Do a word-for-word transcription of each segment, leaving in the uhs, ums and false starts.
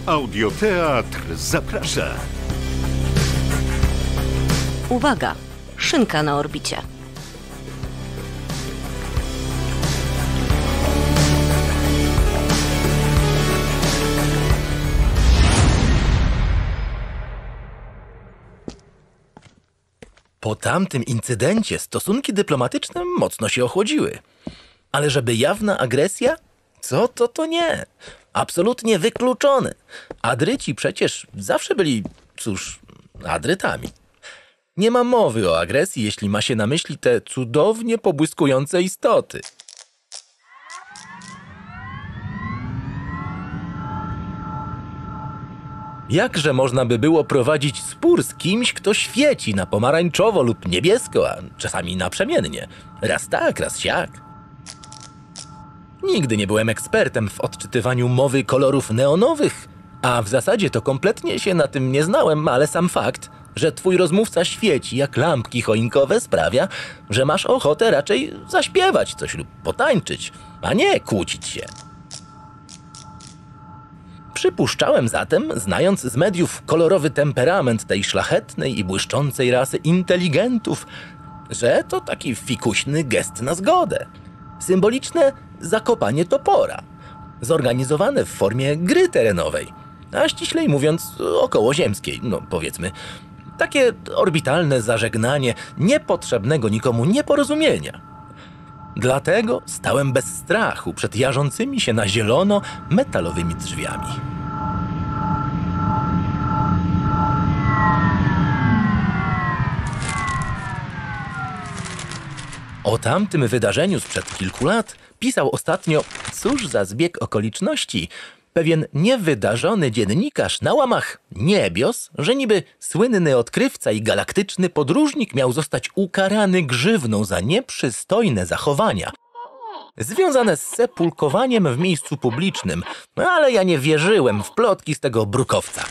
Audioteatr zaprasza. Uwaga! Szynka na orbicie. Po tamtym incydencie stosunki dyplomatyczne mocno się ochłodziły. Ale żeby jawna agresja? Co to to nie. Absolutnie wykluczone. Adryci przecież zawsze byli, cóż, Adrytami. Nie ma mowy o agresji, jeśli ma się na myśli te cudownie pobłyskujące istoty. Jakże można by było prowadzić spór z kimś, kto świeci na pomarańczowo lub niebiesko, a czasami naprzemiennie. Raz tak, raz siak. Nigdy nie byłem ekspertem w odczytywaniu mowy kolorów neonowych, a w zasadzie to kompletnie się na tym nie znałem, ale sam fakt, że twój rozmówca świeci jak lampki choinkowe sprawia, że masz ochotę raczej zaśpiewać coś lub potańczyć, a nie kłócić się. Przypuszczałem zatem, znając z mediów kolorowy temperament tej szlachetnej i błyszczącej rasy inteligentów, że to taki fikuśny gest na zgodę. Symboliczne zakopanie topora, zorganizowane w formie gry terenowej, a ściślej mówiąc okołoziemskiej, no powiedzmy. Takie orbitalne zażegnanie niepotrzebnego nikomu nieporozumienia. Dlatego stałem bez strachu przed jarzącymi się na zielono metalowymi drzwiami. O tamtym wydarzeniu sprzed kilku lat pisał ostatnio, cóż za zbieg okoliczności, pewien niewydarzony dziennikarz na łamach niebios, że niby słynny odkrywca i galaktyczny podróżnik miał zostać ukarany grzywną za nieprzystojne zachowania związane z sepulkowaniem w miejscu publicznym, ale ja nie wierzyłem w plotki z tego brukowca.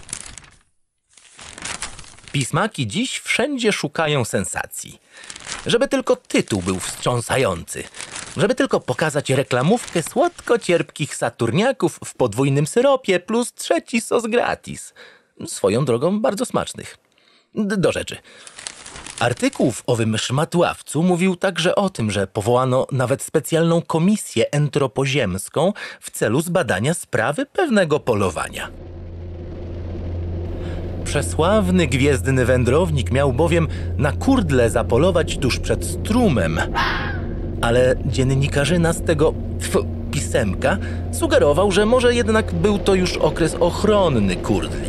Pismaki dziś wszędzie szukają sensacji. Żeby tylko tytuł był wstrząsający. Żeby tylko pokazać reklamówkę słodko-cierpkich saturniaków w podwójnym syropie plus trzeci sos gratis. Swoją drogą bardzo smacznych. D- do rzeczy. Artykuł w owym szmatławcu mówił także o tym, że powołano nawet specjalną komisję entropoziemską w celu zbadania sprawy pewnego polowania. Przesławny gwiezdny wędrownik miał bowiem na kurdle zapolować tuż przed strumem, ale dziennikarzyna z tego tfu, pisemka sugerował, że może jednak był to już okres ochronny kurdli.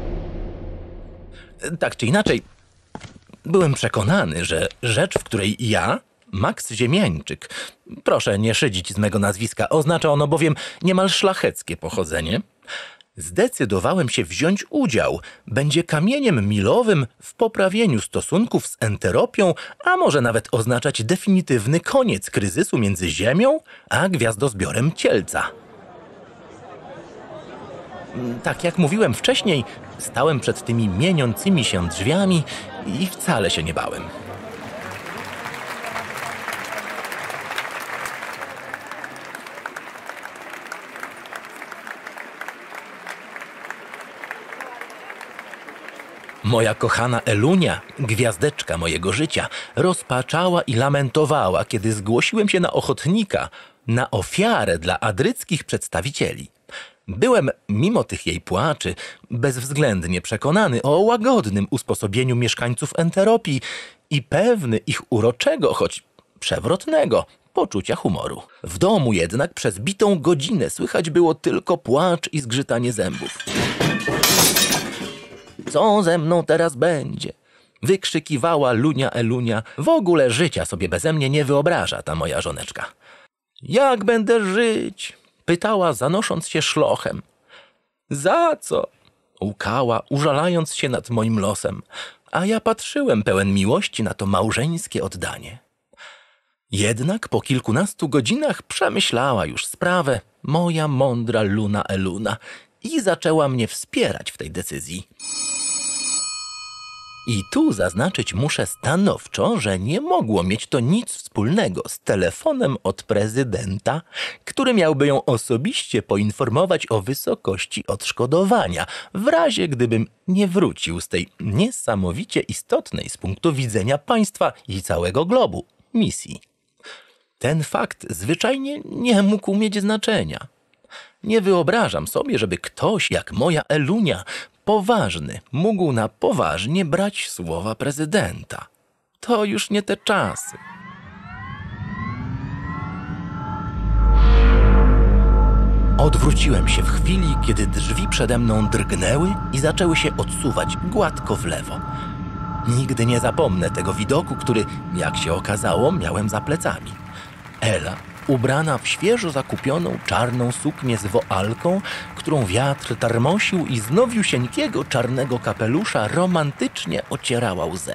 Tak czy inaczej, byłem przekonany, że rzecz, w której ja, Max Ziemiańczyk, proszę nie szydzić z mego nazwiska, oznacza ono bowiem niemal szlacheckie pochodzenie, zdecydowałem się wziąć udział, będzie kamieniem milowym w poprawieniu stosunków z enteropią, a może nawet oznaczać definitywny koniec kryzysu między Ziemią a gwiazdozbiorem Cielca. Tak jak mówiłem wcześniej, stałem przed tymi mieniącymi się drzwiami i wcale się nie bałem. Moja kochana Elunia, gwiazdeczka mojego życia, rozpaczała i lamentowała, kiedy zgłosiłem się na ochotnika, na ofiarę dla adryckich przedstawicieli. Byłem, mimo tych jej płaczy, bezwzględnie przekonany o łagodnym usposobieniu mieszkańców enteropii i pewny ich uroczego, choć przewrotnego, poczucia humoru. W domu jednak przez bitą godzinę słychać było tylko płacz i zgrzytanie zębów. Co ze mną teraz będzie? Wykrzykiwała Lunia Elunia. W ogóle życia sobie beze mnie nie wyobraża ta moja żoneczka. Jak będę żyć? Pytała, zanosząc się szlochem. Za co? Łkała, użalając się nad moim losem. A ja patrzyłem pełen miłości na to małżeńskie oddanie. Jednak po kilkunastu godzinach przemyślała już sprawę moja mądra Luna Eluna i zaczęła mnie wspierać w tej decyzji. I tu zaznaczyć muszę stanowczo, że nie mogło mieć to nic wspólnego z telefonem od prezydenta, który miałby ją osobiście poinformować o wysokości odszkodowania, w razie gdybym nie wrócił z tej niesamowicie istotnej z punktu widzenia państwa i całego globu misji. Ten fakt zwyczajnie nie mógł mieć znaczenia. Nie wyobrażam sobie, żeby ktoś jak moja Elunia, poważny, mógł na poważnie brać słowa prezydenta. To już nie te czasy. Odwróciłem się w chwili, kiedy drzwi przede mną drgnęły i zaczęły się odsuwać gładko w lewo. Nigdy nie zapomnę tego widoku, który, jak się okazało, miałem za plecami. Ela, ubrana w świeżo zakupioną czarną suknię z woalką, którą wiatr tarmosił i z nowiusieńkiego czarnego kapelusza romantycznie ocierała łzę.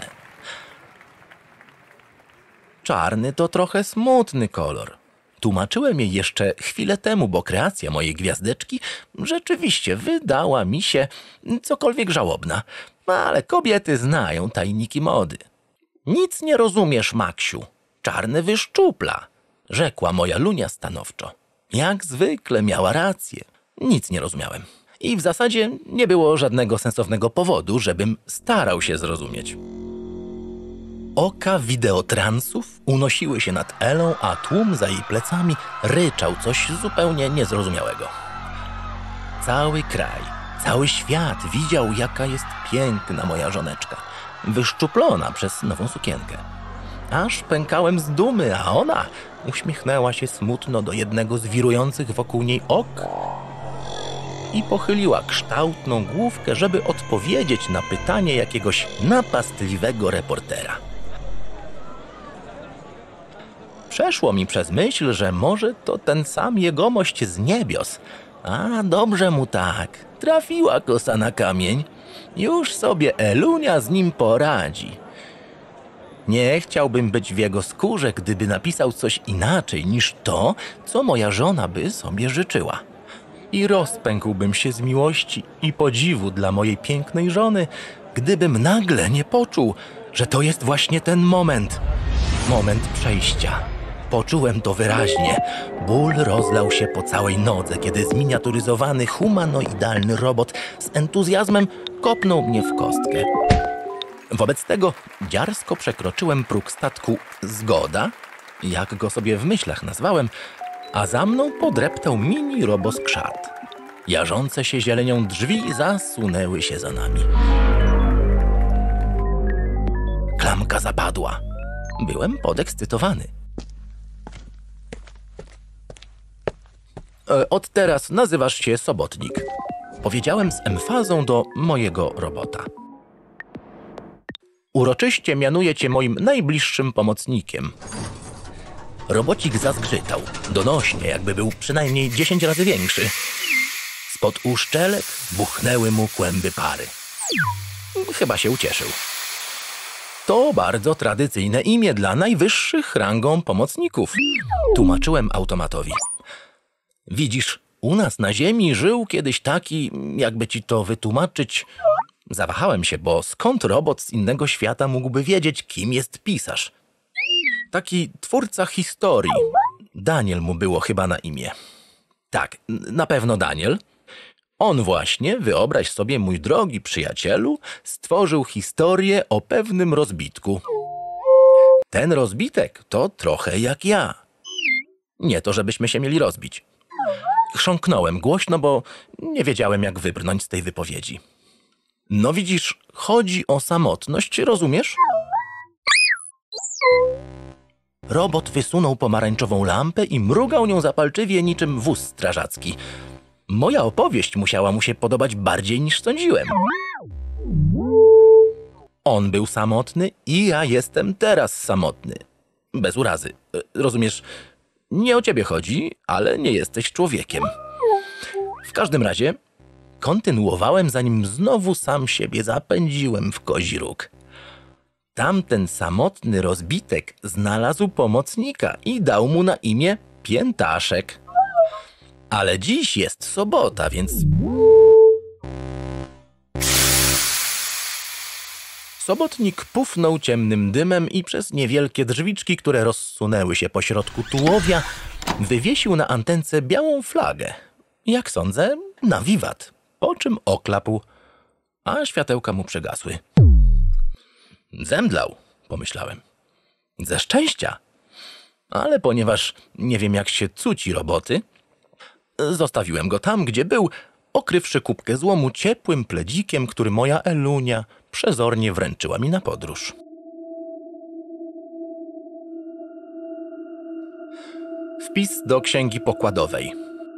Czarny to trochę smutny kolor. Tłumaczyłem jej jeszcze chwilę temu, bo kreacja mojej gwiazdeczki rzeczywiście wydała mi się cokolwiek żałobna, ale kobiety znają tajniki mody. Nic nie rozumiesz, Maksiu. Czarny wyszczupla, rzekła moja Lunia stanowczo. Jak zwykle miała rację. Nic nie rozumiałem. I w zasadzie nie było żadnego sensownego powodu, żebym starał się zrozumieć. Oka wideotransów unosiły się nad Elą, a tłum za jej plecami ryczał coś zupełnie niezrozumiałego. Cały kraj, cały świat widział, jaka jest piękna moja żoneczka, wyszczuplona przez nową sukienkę. Aż pękałem z dumy, a ona uśmiechnęła się smutno do jednego z wirujących wokół niej ok i pochyliła kształtną główkę, żeby odpowiedzieć na pytanie jakiegoś napastliwego reportera. Przeszło mi przez myśl, że może to ten sam jegomość z niebios. A dobrze mu tak, trafiła kosa na kamień. Już sobie Elunia z nim poradzi. Nie chciałbym być w jego skórze, gdyby napisał coś inaczej niż to, co moja żona by sobie życzyła. I rozpękłbym się z miłości i podziwu dla mojej pięknej żony, gdybym nagle nie poczuł, że to jest właśnie ten moment. Moment przejścia. Poczułem to wyraźnie. Ból rozlał się po całej nodze, kiedy zminiaturyzowany, humanoidalny robot z entuzjazmem kopnął mnie w kostkę. Wobec tego dziarsko przekroczyłem próg statku Zgoda, jak go sobie w myślach nazwałem, a za mną podreptał mini roboskrzat. Jarzące się zielenią drzwi zasunęły się za nami. Klamka zapadła. Byłem podekscytowany. E, od teraz nazywasz się Sobotnik, powiedziałem z emfazą do mojego robota. Uroczyście mianuję cię moim najbliższym pomocnikiem. Robocik zazgrzytał, donośnie, jakby był przynajmniej dziesięć razy większy. Spod uszczelek buchnęły mu kłęby pary. Chyba się ucieszył. To bardzo tradycyjne imię dla najwyższych rangą pomocników, tłumaczyłem automatowi. Widzisz, u nas na ziemi żył kiedyś taki, jakby ci to wytłumaczyć... Zawahałem się, bo skąd robot z innego świata mógłby wiedzieć, kim jest pisarz? Taki twórca historii. Daniel mu było chyba na imię. Tak, na pewno Daniel. On właśnie, wyobraź sobie, mój drogi przyjacielu, stworzył historię o pewnym rozbitku. Ten rozbitek to trochę jak ja. Nie to, żebyśmy się mieli rozbić. Chrząknąłem głośno, bo nie wiedziałem, jak wybrnąć z tej wypowiedzi. No widzisz, chodzi o samotność, rozumiesz? Robot wysunął pomarańczową lampę i mrugał nią zapalczywie niczym wóz strażacki. Moja opowieść musiała mu się podobać bardziej niż sądziłem. On był samotny i ja jestem teraz samotny. Bez urazy. Rozumiesz, nie o ciebie chodzi, ale nie jesteś człowiekiem. W każdym razie kontynuowałem, zanim znowu sam siebie zapędziłem w kozi róg. Tamten samotny rozbitek znalazł pomocnika i dał mu na imię Piętaszek. Ale dziś jest sobota, więc... Sobotnik pufnął ciemnym dymem i przez niewielkie drzwiczki, które rozsunęły się pośrodku tułowia, wywiesił na antence białą flagę. Jak sądzę, na wiwat, po czym oklapł, a światełka mu przygasły. Zemdlał, pomyślałem. Ze szczęścia. Ale ponieważ nie wiem, jak się cuci roboty, zostawiłem go tam, gdzie był, okrywszy kubkę złomu ciepłym pledzikiem, który moja Elunia przezornie wręczyła mi na podróż. Wpis do księgi pokładowej.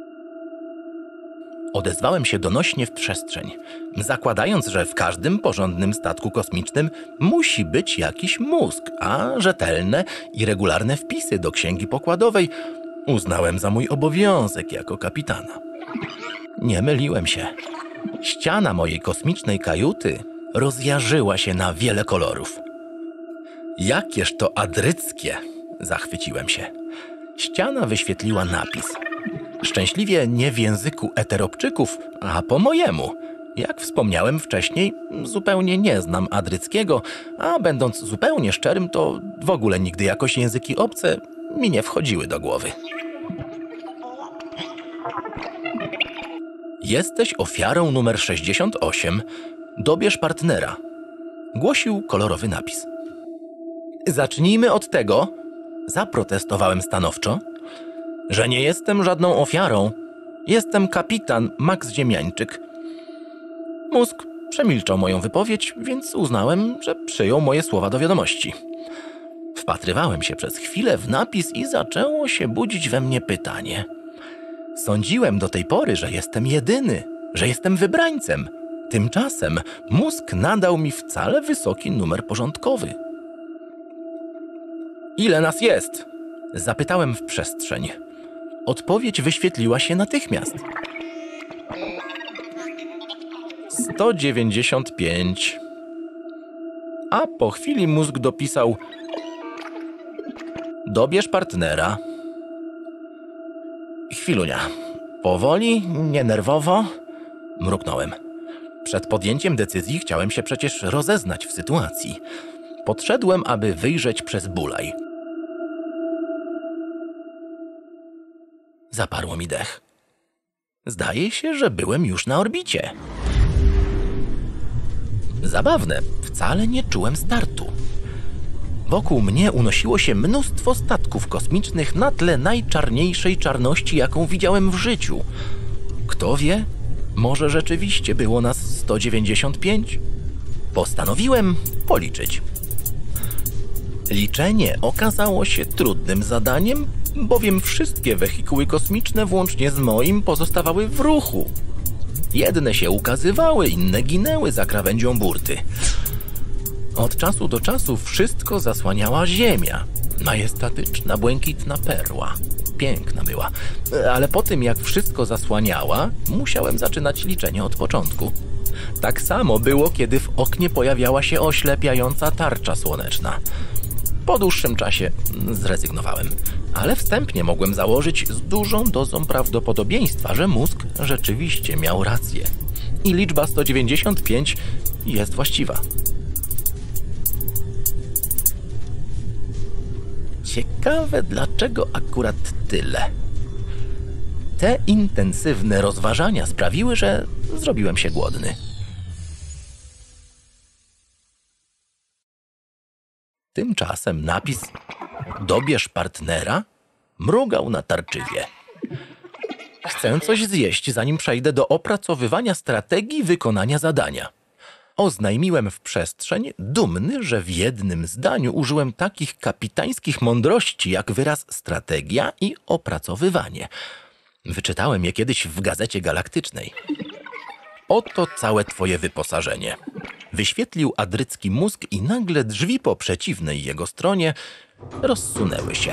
Odezwałem się donośnie w przestrzeń, zakładając, że w każdym porządnym statku kosmicznym musi być jakiś mózg, a rzetelne i regularne wpisy do księgi pokładowej uznałem za mój obowiązek jako kapitana. Nie myliłem się. Ściana mojej kosmicznej kajuty rozjarzyła się na wiele kolorów. Jakież to adryckie! Zachwyciłem się. Ściana wyświetliła napis. Szczęśliwie nie w języku eteropczyków, a po mojemu. Jak wspomniałem wcześniej, zupełnie nie znam adryckiego, a będąc zupełnie szczerym, to w ogóle nigdy jakoś języki obce mi nie wchodziły do głowy. Jesteś ofiarą numer sześćdziesiąt osiem. Dobierz partnera. Głosił kolorowy napis. Zacznijmy od tego, zaprotestowałem stanowczo, że nie jestem żadną ofiarą. Jestem kapitan Max Ziemiańczyk. Mózg przemilczał moją wypowiedź, więc uznałem, że przyjął moje słowa do wiadomości. Wpatrywałem się przez chwilę w napis i zaczęło się budzić we mnie pytanie. Sądziłem do tej pory, że jestem jedyny, że jestem wybrańcem. Tymczasem mózg nadał mi wcale wysoki numer porządkowy. Ile nas jest? Zapytałem w przestrzeń. Odpowiedź wyświetliła się natychmiast. sto dziewięćdziesiąt pięć. A po chwili mózg dopisał: dobierz partnera. Chwilunia. Powoli, nienerwowo, mruknąłem. Przed podjęciem decyzji chciałem się przecież rozeznać w sytuacji. Podszedłem, aby wyjrzeć przez bulaj. Zaparło mi dech. Zdaje się, że byłem już na orbicie. Zabawne, wcale nie czułem startu. Wokół mnie unosiło się mnóstwo statków kosmicznych na tle najczarniejszej czarności, jaką widziałem w życiu. Kto wie, może rzeczywiście było nas sto dziewięćdziesiąt pięć? Postanowiłem policzyć. Liczenie okazało się trudnym zadaniem, bowiem wszystkie wehikuły kosmiczne, włącznie z moim, pozostawały w ruchu. Jedne się ukazywały, inne ginęły za krawędzią burty. Od czasu do czasu wszystko zasłaniała Ziemia. Majestatyczna, błękitna perła. Piękna była. Ale po tym, jak wszystko zasłaniała, musiałem zaczynać liczenie od początku. Tak samo było, kiedy w oknie pojawiała się oślepiająca tarcza słoneczna. Po dłuższym czasie zrezygnowałem, ale wstępnie mogłem założyć z dużą dozą prawdopodobieństwa, że mózg rzeczywiście miał rację. I liczba sto dziewięćdziesiąt pięć jest właściwa. Ciekawe, dlaczego akurat tyle. Te intensywne rozważania sprawiły, że zrobiłem się głodny. Tymczasem napis „Dobierz partnera” mrugał na tarczywie. Chcę coś zjeść, zanim przejdę do opracowywania strategii wykonania zadania. Oznajmiłem w przestrzeń, dumny, że w jednym zdaniu użyłem takich kapitańskich mądrości jak wyraz strategia i opracowywanie. Wyczytałem je kiedyś w Gazecie Galaktycznej. Oto całe twoje wyposażenie. Wyświetlił adrycki mózg i nagle drzwi po przeciwnej jego stronie rozsunęły się.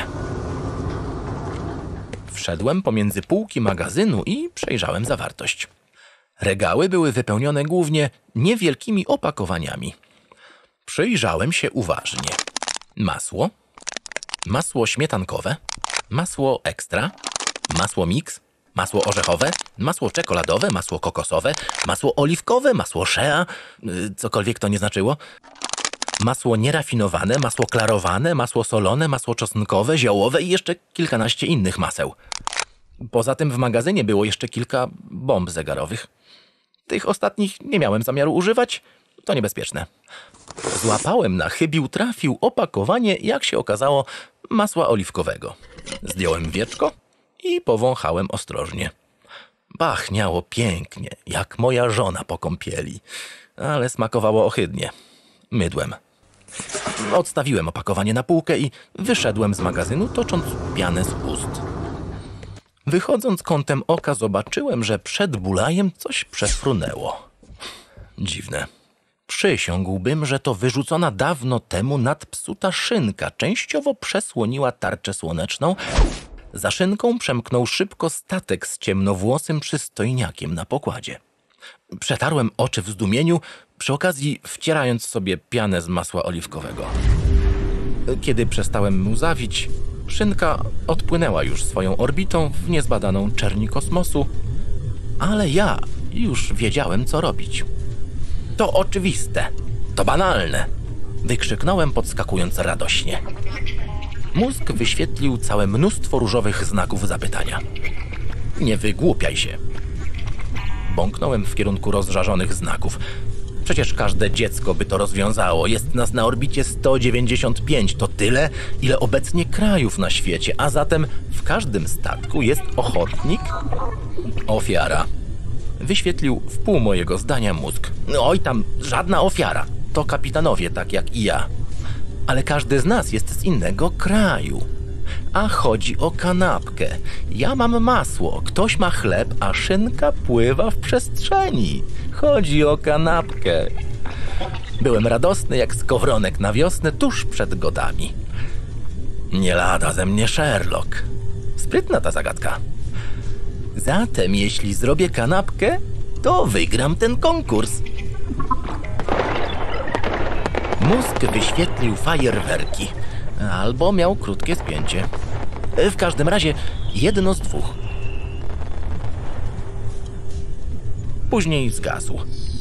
Wszedłem pomiędzy półki magazynu i przejrzałem zawartość. Regały były wypełnione głównie niewielkimi opakowaniami. Przyjrzałem się uważnie. Masło, masło śmietankowe, masło ekstra, masło mix, masło orzechowe, masło czekoladowe, masło kokosowe, masło oliwkowe, masło shea, cokolwiek to nie znaczyło. Masło nierafinowane, masło klarowane, masło solone, masło czosnkowe, ziołowe i jeszcze kilkanaście innych maseł. Poza tym w magazynie było jeszcze kilka bomb zegarowych. Tych ostatnich nie miałem zamiaru używać, to niebezpieczne. Złapałem na chybił trafił opakowanie, jak się okazało, masła oliwkowego. Zdjąłem wieczko i powąchałem ostrożnie. Pachniało pięknie, jak moja żona po kąpieli, ale smakowało ohydnie. Mydłem. Odstawiłem opakowanie na półkę i wyszedłem z magazynu, tocząc pianę z ust. Wychodząc kątem oka zobaczyłem, że przed bulajem coś przefrunęło. Dziwne. Przysiągłbym, że to wyrzucona dawno temu nadpsuta szynka częściowo przesłoniła tarczę słoneczną. Za szynką przemknął szybko statek z ciemnowłosym przystojniakiem na pokładzie. Przetarłem oczy w zdumieniu, przy okazji wcierając sobie pianę z masła oliwkowego. Kiedy przestałem łzawić, szynka odpłynęła już swoją orbitą w niezbadaną czerni kosmosu, ale ja już wiedziałem, co robić. To oczywiste, to banalne, wykrzyknąłem, podskakując radośnie. Mózg wyświetlił całe mnóstwo różowych znaków zapytania. Nie wygłupiaj się. Bąknąłem w kierunku rozżarzonych znaków. Przecież każde dziecko by to rozwiązało. Jest nas na orbicie sto dziewięćdziesiąt pięć. To tyle, ile obecnie krajów na świecie. A zatem w każdym statku jest ochotnik, ofiara. Wyświetlił w pół mojego zdania mózg. Oj, tam żadna ofiara. To kapitanowie, tak jak i ja. Ale każdy z nas jest z innego kraju. A chodzi o kanapkę. Ja mam masło, ktoś ma chleb, a szynka pływa w przestrzeni. Chodzi o kanapkę. Byłem radosny jak skowronek na wiosnę tuż przed godami. Nie lada ze mnie Sherlock. Sprytna ta zagadka. Zatem jeśli zrobię kanapkę, to wygram ten konkurs. Mózg wyświetlił fajerwerki. Albo miał krótkie spięcie. W każdym razie jedno z dwóch. Później zgasł.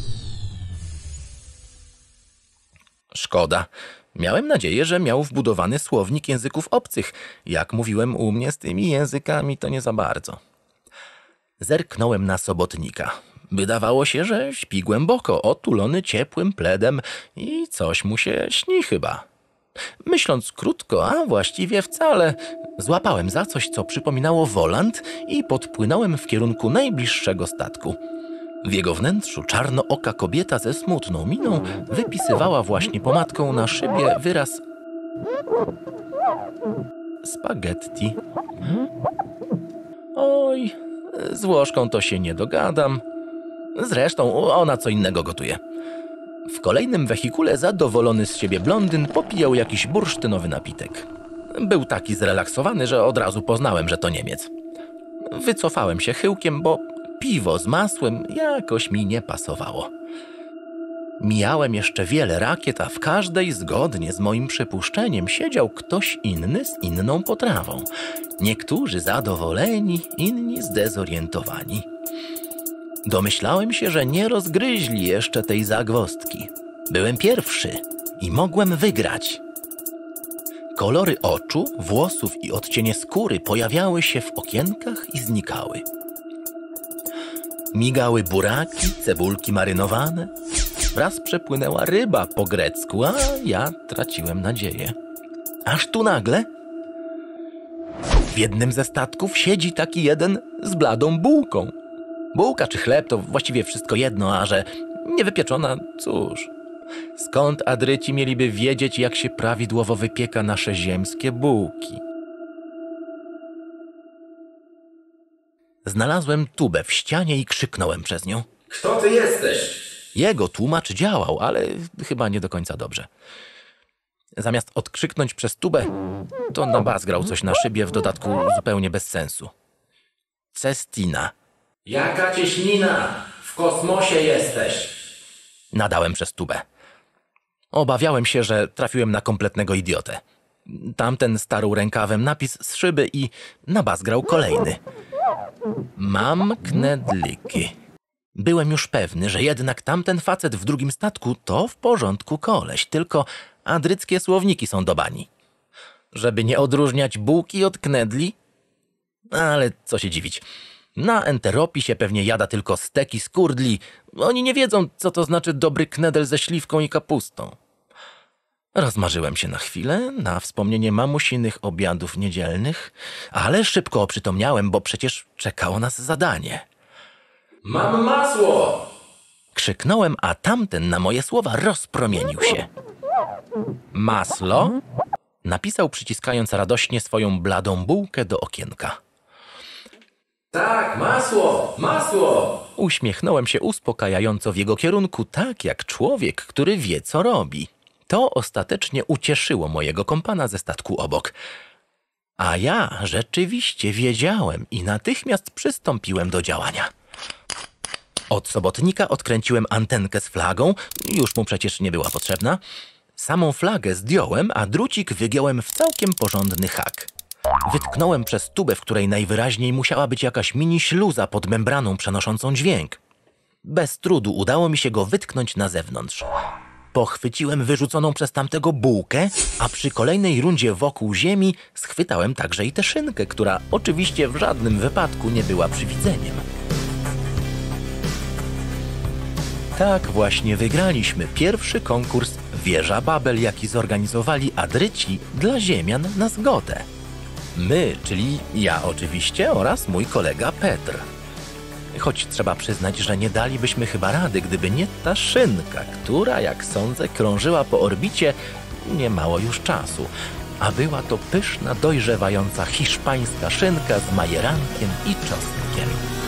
Szkoda. Miałem nadzieję, że miał wbudowany słownik języków obcych. Jak mówiłem u mnie z tymi językami, to nie za bardzo. Zerknąłem na sobotnika. Wydawało się, że śpi głęboko, otulony ciepłym pledem i coś mu się śni chyba. Myśląc krótko, a właściwie wcale, złapałem za coś, co przypominało wolant i podpłynąłem w kierunku najbliższego statku. W jego wnętrzu czarnooka kobieta ze smutną miną wypisywała właśnie pomadką na szybie wyraz spaghetti. Oj, z Włoszką to się nie dogadam. Zresztą ona co innego gotuje. W kolejnym wehikule zadowolony z siebie blondyn popijał jakiś bursztynowy napitek. Był taki zrelaksowany, że od razu poznałem, że to Niemiec. Wycofałem się chyłkiem, bo piwo z masłem jakoś mi nie pasowało. Mijałem jeszcze wiele rakiet, a w każdej, zgodnie z moim przypuszczeniem, siedział ktoś inny z inną potrawą. Niektórzy zadowoleni, inni zdezorientowani. Domyślałem się, że nie rozgryźli jeszcze tej zagwozdki. Byłem pierwszy i mogłem wygrać. Kolory oczu, włosów i odcienie skóry pojawiały się w okienkach i znikały. Migały buraki, cebulki marynowane. Raz przepłynęła ryba po grecku, a ja traciłem nadzieję. Aż tu nagle w jednym ze statków siedzi taki jeden z bladą bułką. Bułka czy chleb to właściwie wszystko jedno, a że niewypieczona, cóż. Skąd Adryci mieliby wiedzieć, jak się prawidłowo wypieka nasze ziemskie bułki? Znalazłem tubę w ścianie i krzyknąłem przez nią. Kto ty jesteś? Jego tłumacz działał, ale chyba nie do końca dobrze. Zamiast odkrzyknąć przez tubę, to na bas grał coś na szybie, w dodatku zupełnie bez sensu. Cestina. Jaka cieśnina? W kosmosie jesteś. Nadałem przez tubę. Obawiałem się, że trafiłem na kompletnego idiotę. Tamten starł rękawem napis z szyby i na bas grał kolejny. Mam knedliki. Byłem już pewny, że jednak tamten facet w drugim statku to w porządku koleś, tylko adryckie słowniki są do bani. Żeby nie odróżniać bułki od knedli? Ale co się dziwić. Na Enteropisie pewnie jada tylko steki z kurdli. Oni nie wiedzą, co to znaczy dobry knedel ze śliwką i kapustą. Rozmarzyłem się na chwilę, na wspomnienie mamusinych obiadów niedzielnych, ale szybko oprzytomniałem, bo przecież czekało nas zadanie. Mam masło! Krzyknąłem, a tamten na moje słowa rozpromienił się. Maslo? Napisał, przyciskając radośnie swoją bladą bułkę do okienka. Tak, masło! Masło! Uśmiechnąłem się uspokajająco w jego kierunku, tak jak człowiek, który wie, co robi. To ostatecznie ucieszyło mojego kompana ze statku obok. A ja rzeczywiście wiedziałem i natychmiast przystąpiłem do działania. Od sobotnika odkręciłem antenkę z flagą, już mu przecież nie była potrzebna. Samą flagę zdjąłem, a drucik wygiąłem w całkiem porządny hak. Wytknąłem przez tubę, w której najwyraźniej musiała być jakaś mini śluza pod membraną przenoszącą dźwięk. Bez trudu udało mi się go wytknąć na zewnątrz. Pochwyciłem wyrzuconą przez tamtego bułkę, a przy kolejnej rundzie wokół ziemi schwytałem także i tę szynkę, która oczywiście w żadnym wypadku nie była przywidzeniem. Tak właśnie wygraliśmy pierwszy konkurs Wieża Babel, jaki zorganizowali Adryci dla ziemian na zgodę. My, czyli ja oczywiście oraz mój kolega Petr. Choć trzeba przyznać, że nie dalibyśmy chyba rady, gdyby nie ta szynka, która, jak sądzę, krążyła po orbicie niemało już czasu. A była to pyszna, dojrzewająca hiszpańska szynka z majerankiem i czosnkiem.